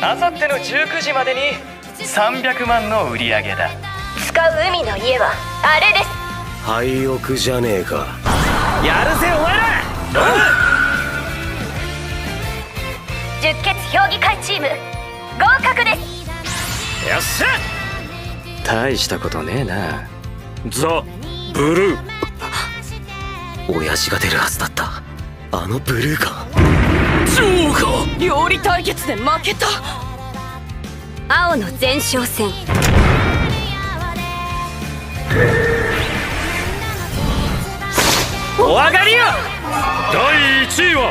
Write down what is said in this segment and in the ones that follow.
あさっての19時までに300万の売り上げだ。 使う海の家はあれです。 廃屋じゃねえか。 やるぜお前ら。 十血評議会チーム合格です。 よっしゃ。 大したことねえな。 ザ・ブルー。 親父が出るはずだった。あのブルーか。 ジョーカー。 料理対決で負けた。青の前哨戦。 お上がりよ。第1位は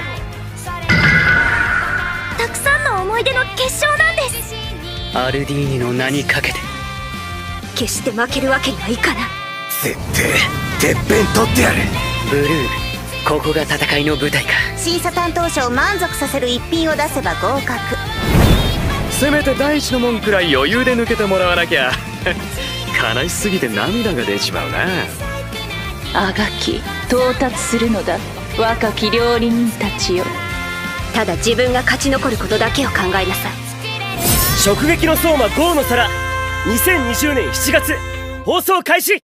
たくさんの思い出の決勝なんです。 アルディーニの名にかけて。 決して負けるわけにはいかない。 絶対てっぺん取ってやる。 ブルー、ここが戦いの舞台か。 審査担当者を満足させる一品を出せば合格。 せめて第一の門くらい余裕で抜けてもらわなきゃ悲しすぎて涙が出ちまうな。 あがき到達するのだ若き料理人たちよ。 ただ自分が勝ち残ることだけを考えなさい。 直撃の相馬5の皿2020年7月放送開始。